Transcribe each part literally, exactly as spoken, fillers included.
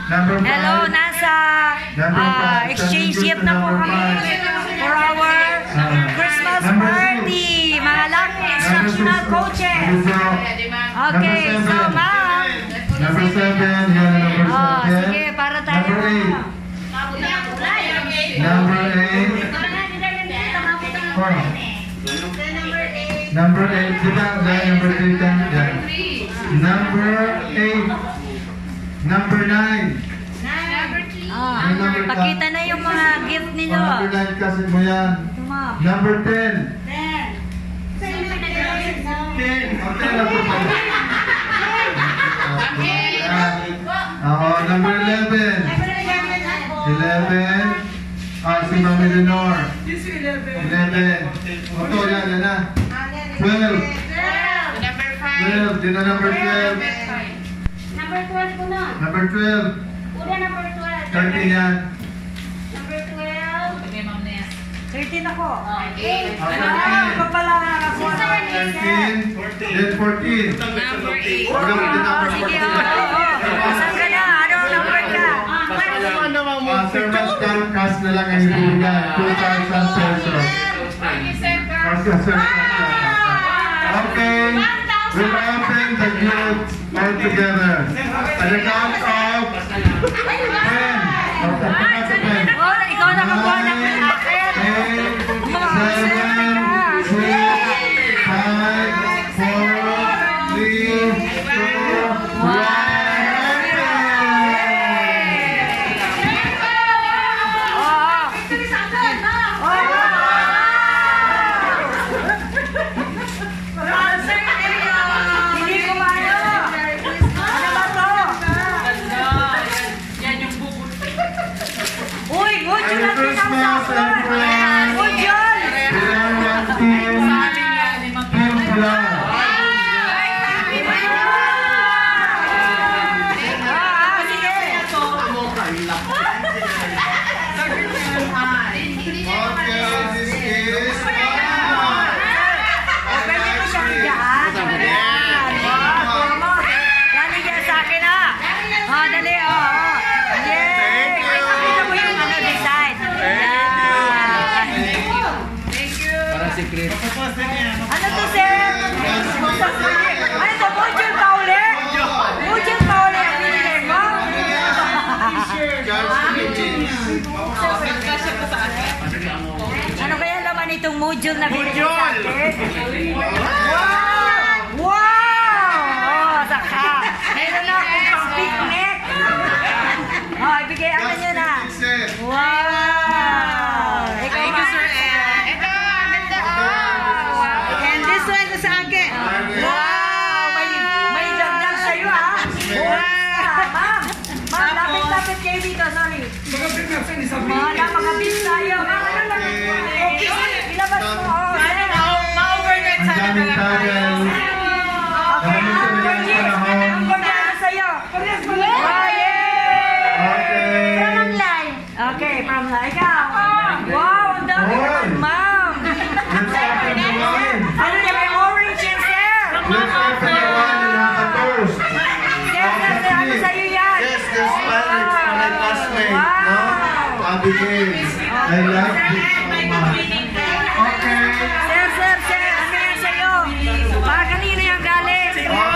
Number five. Hello, nasa uh, exchange gift na po kami for our Christmas party. Mga lang instructional coaches. Okay, so ma'am. Number seven. Yan, number Oh, seven. sige, para tayo. Number eight. Number eight. Oh. Number eight. Diba? Number three. Yan. Number eight. Number nine. Ah, pakita na yung mga gift nila. Number nine kasi mo yan. Number ten. ten. Okay na po tayo. Oo, number eleven. eleven. Ah, si Mami Lenore. eleven. Oto, yan, yan na. twelve. twelve. Din na number twelve. Number twelve po na. Number twelve. Una number twelve. thirteen yan. Number twelve. thirteen ako. Okay. Ah, pa pala nakakuha. thirteen. Then fourteen. Number eight. Oh, sige, oh, oh. Saan ka na? Anong number ka? Ah, Sir Mascal, cash na lang ang ibigay. two thousand pesos. Cash na, Sir Mascal. Okay. We'll open the gifts all together. At the count of ten. ten. Oh, ikaw nakakuha ng akin. eight, seven, six, five, four, three, two, one. Ano to, sir? Ano to, Mujul pa ulit? Mujul pa ulit ang binigay mo? Ano kaya laman itong Mujul na binigay sa akin? Wow! Wow! Oh, saka. Meron na akong pang picnic. Oh, ibigay ano nyo na. Wow! Ikaw ba? Wow! May, may dagdag sa'yo, ha? Wow! Ma'am! Ma'am, lapit-lapit kayo dito, sorry. Wala, makabit tayo. Ma'am, ano lang? Okay, ilabas mo. Oh, sir. Ma-overnight Ang sana daming tagal. Okay, ang gorgeous. Ang gorgeous sa'yo. Wow, yay! Okay. From line. Okay, from ikaw. Wow, ang dami naman, ma'am. Let's open the wine. Ano niya, may orange yan, sir. Let's open the wine and have a toast. Sir, sir, sir, ano sa'yo yan? Yes, this one is from my classmate, no? Abigail. I like this so much. Okay. Sir, sir, sir, ano yan sa'yo? Para kanina yung galing.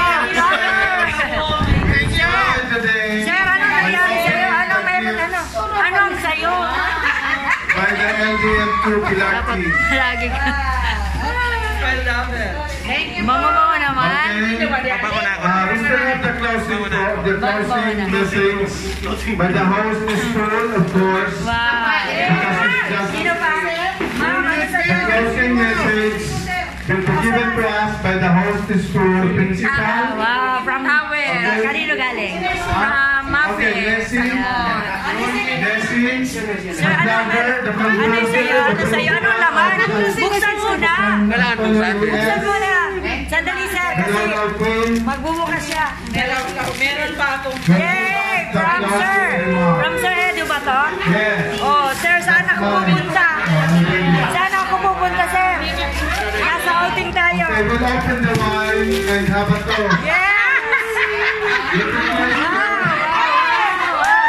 Thank you today. Sir, ano nangyari sa'yo? Ano meron, ano? Ano ang sa'yo? By the L D M two Pilati. Lagi ka. I love it. Bango-bango naman. Okay. Uh, we still have the closing, the closing message by the host is full, of course. Wow. Because it's just Sino pa? Ma'am, ano the sa'yo? closing message will be given to us by the host is full principal. Ah, wow, from Hawel. Okay. Kanino galing? From Muffin. Okay, Nessie. Nessie. Sir, ano, The ano sa'yo? Ano sa'yo? Anong laman? Buksan mo na. Buksan mo na. Sandali, sir, kasi magbubukas siya. Meron pa akong... Yay! From sir. From Sir Edu ba to? Yes. Oh, sir, saan ako pupunta? Saan ako pupunta, sir? Nasa outing tayo. Okay, we'll open the wine and have a toast. Yes! Look at my Wow! Wow!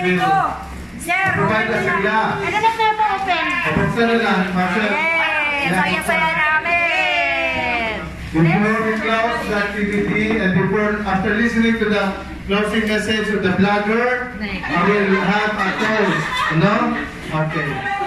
ready will to. Sir, provide open us na. area. Ano na sir pa open? Buksan na lang, Marshall. Yay! Saya-saya namin! Before we close the activity and before, after listening to the closing message of the vlogger, I will have a toast. No? Okay.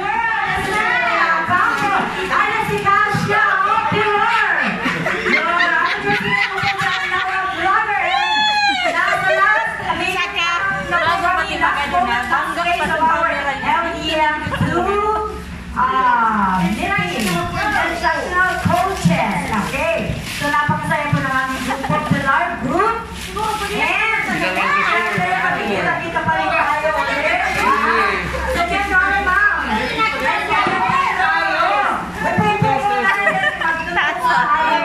Ada si Tasha, oh, pure! Your entrepreneur mo sa our vlogger. Last, last, kami nag-working ako ng space of our L E M two ah, instructional coaches. Okay. So, napakasaya po ng aming group, popular group. And, syempre, makikita-kita pa rin tayo ulit. So, just normal. Let's get it tayo. Magpupunta na rin magtutuwa tayo.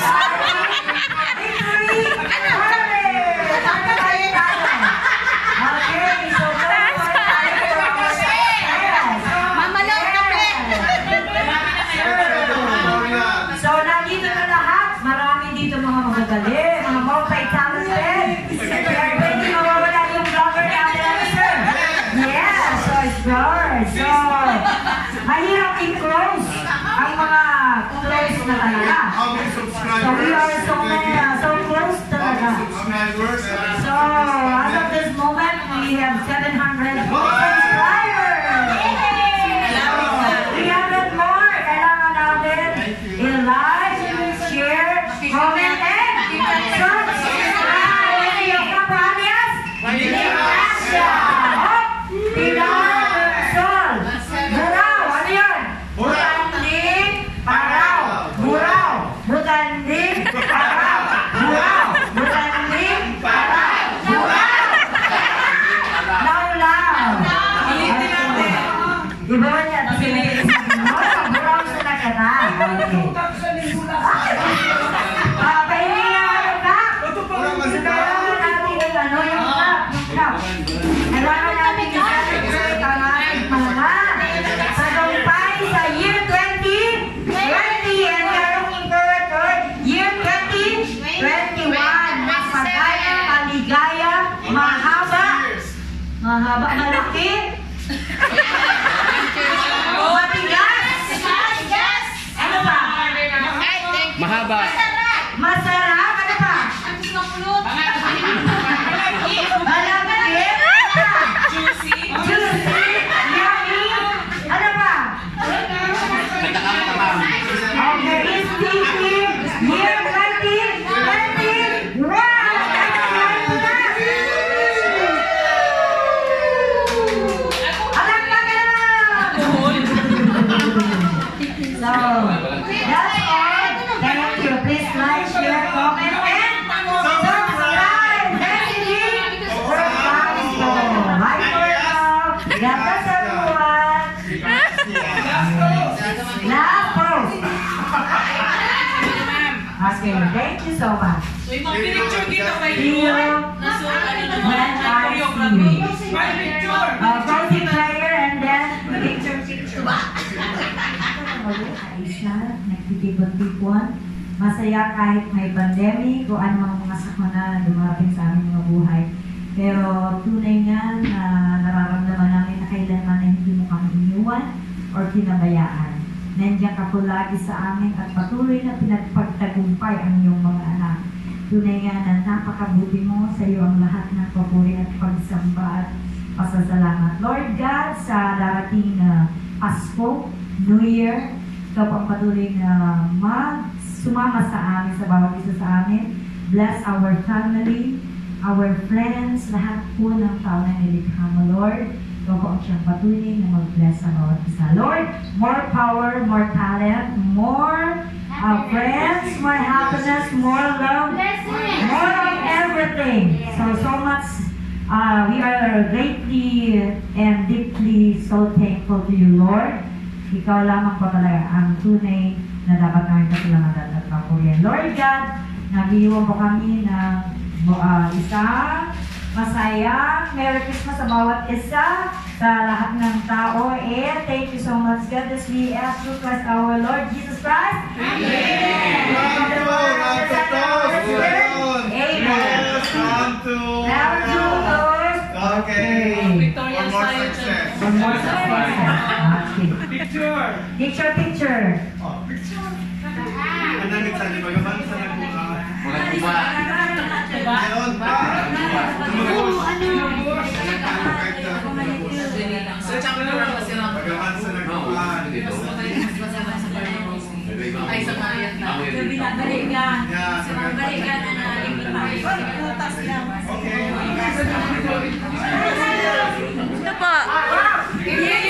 Victory! Hooray! Tayo tayo tayo. Okay, so go for tayo for our yes. Mamalong kape. So, nandito na lahat. Marami dito mga magagaling, mga multi-talented. Kaya hindi mawawala yung vlogger natin, ano, sir? Yes, so sure. So, mahirap i-close ang mga close na talaga. How many So, subscribers? we are so many, uh, so close How talaga. many subscribers? So, as of this moment, we have seven hundred subscribers. three hundred more. Kailangan natin i-like, share, comment, and subscribe. Yung kapralias, Ignacia. Oh, Pilar Sol. Buraw. Ano yun? Butanding Paraw. Buraw. Butanding Paraw. Buraw. Butanding Paraw. Buraw. Law-law. Di ba niya? Buraw sa nakata. Okay. Ah, pahingi na ano ka? Kailangan natin yung ano, yung cup, yung cup. Kailangan natin yung celebrate ang ating mga tagumpay sa year twenty twenty and we are looking forward to year twenty twenty-one. Mas magaya, maligaya, mahaba, mahaba, malaki, matigas, ano pa? Mahaba. Masarap, ano pa? Malagkit, Juicy. juicy, yummy, ano pa? Okay, is sticky, year twenty twenty-one. Alam pa ka lang! So, that's all. Thank you. Please like, share, comment, and subscribe. Messaging for Pasto. Bye for now. God bless everyone. Last post. Okay, thank you so much. So, yung mga picture dito kay See you Naso, ano naman, when I choreography. see you. My picture. Uh, closing prayer and then picture picture. Ayos na, nagtitipon-tipon. Masaya kahit may pandemic o anumang mga sakuna na dumating sa aming mga buhay. Pero tunay nga na nararamdaman namin na kailanman na hindi mo kami iniwan o kinabayaan. Nandiyan ka po lagi sa amin at patuloy na pinagpagtagumpay ang iyong mga anak. Tunay nga na napakabuti mo, sa iyo ang lahat ng papuri at pagsamba at pasasalamat. Lord God, sa darating na Pasko, New Year, ikaw pang patuloy na mag sumama sa amin, sa bawat isa sa amin. Bless our family, our friends, lahat po ng tao na nilikha mo, Lord. Ikaw po ang siyang patuloy na mag-bless sa bawat isa. Lord, more power, more talent, more uh, friends, more happiness, more love, more of everything. So, so much, uh, we are greatly and deeply so thankful to you, Lord. Ikaw lamang po talaga ang tunay na dapat namin pasalamatan at papurihan. Lord God, nag-iwan po kami ng uh, isang masaya Merry Christmas sa bawat isa, sa lahat ng tao. And thank you so much, God, as we ask through Christ our Lord Jesus Christ. Amen. Amen. One, two. Now, two, Okay. Victoria. More subscribers. Okay. Picture! Picture, picture. Oh, picture. Anangit sa di bagaman sa nagbuka. Mga tuba. Ayun pa. So, tsaka na lang kasi lang. Bagaman sa nagbuka. Ay, sa Mariat na. Binabalikan. Yeah. Binabalikan na nalimutan. Putas lang. Okay. Ito po.